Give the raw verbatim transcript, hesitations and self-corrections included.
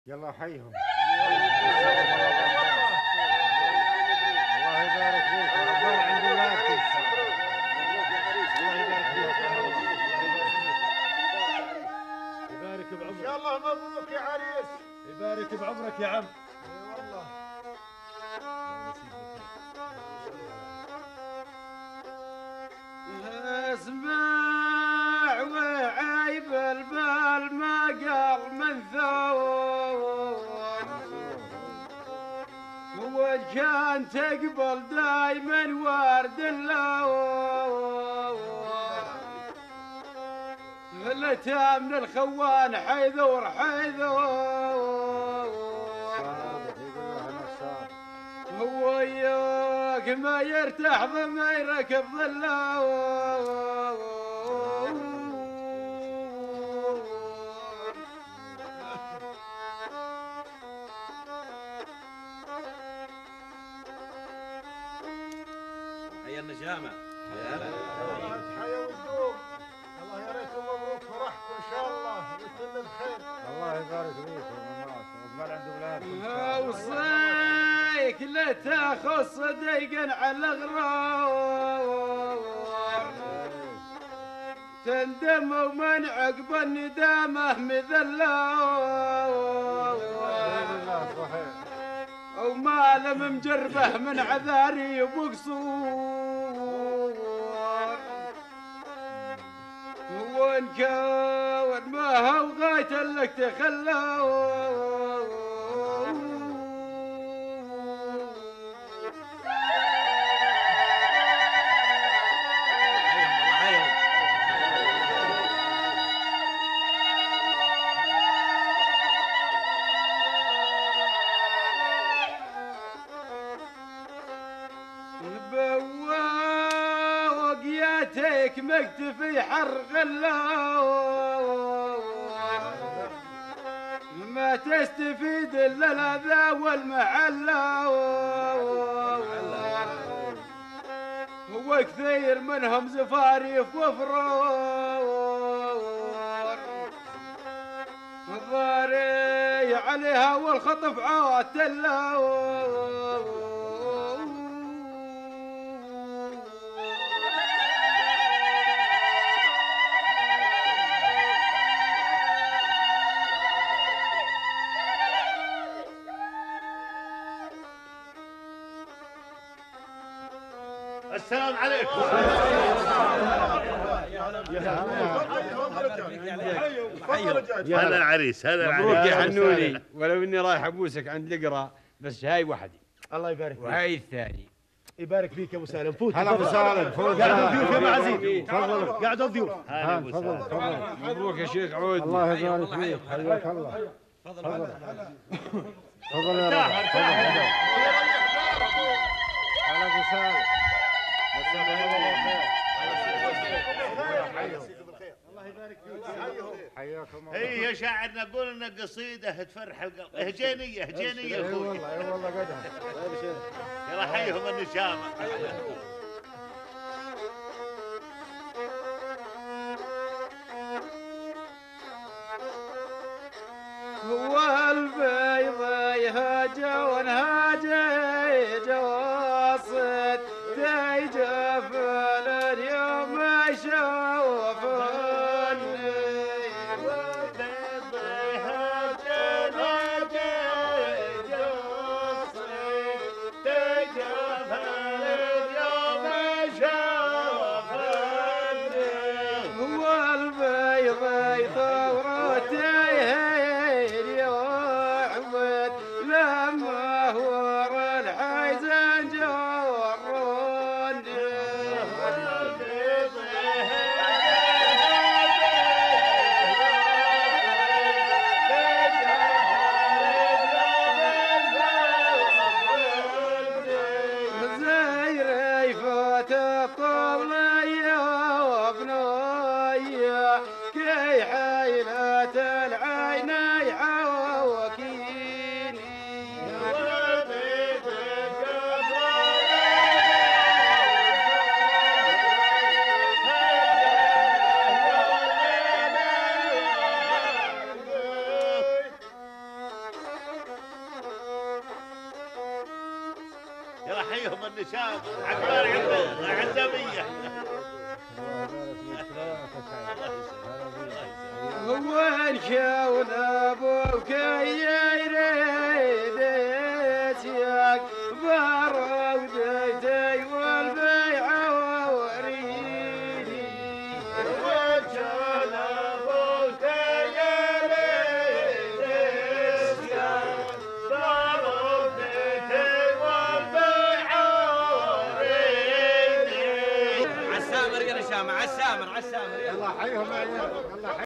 يلا حيهم. الله يبارك فيك عقبال عند ولادك. الله يبارك فيك. يبارك بعمرك. يلا مبروك يا عريس. يبارك بعمرك يا عم. اي والله. اسمع وعيب البال ما قال من ثون، وان كان تقبل دايما ورد اللون، الاتام الخوان حيذور حيذور، هو وياك ما يرتاح ما يركب ظله. حيا النجامة. حيا وتدوم. الله يا ريت مبروك فرحكم ان شاء الله ويتم بخير. الله يبارك فيك وعقبال عند ولادكم. اوصيك لا تاخذ صديقا على غرار، تندم ومن عقب الندامه مذلة، وما لم مجربه من عذاري وبقصور، وان كان ما هو غاية لك تخلى. بوقياتك مكتفي حرق اللون، ما تستفيد الا الاذى والمحلة، هو كثير منهم زفاريف وفرور، الضاري عليها والخطف عواتله. السلام عليكم. هذا العريس هذا العريس. مبروك يا حنوني، ولو اني رايح ابوسك عند القرا بس هاي وحدي الله يبارك فيك. وهاي الثاني. يبارك فيك يا ابو سالم. فوت. هلا ابو سالم فوت. قاعد الضيوف يا معزين. تفضلوا قاعد الضيوف. تفضل تفضل. مبروك يا شيخ عود. الله يبارك فيك حياك الله. تفضل تفضل تفضل يا رب. هلا ابو سالم. مساك الله بالخير. الله يبارك فيك. حياكم الله. هي يا شاعرنا قول لنا قصيده تفرح القلب. هجينيه هجينيه اي اخوي. والله اي والله قدها. يلا حيهم النجامه. هو البيض يهاجى ونهاجى جواصد تيجف اليوم يشوفني، والبيض يهاجنا جواصد تجف اليوم يلا حيهم النشام عقبال عند عندمية. وين كون ابوك يريد ياك برودتي والبيع وريدي. وين كون ابوك يريد ياك برودتي والبيع وريدي. عالسامر يا نشامة، عالسامر عالسامر. الله حيهم يا عيال الله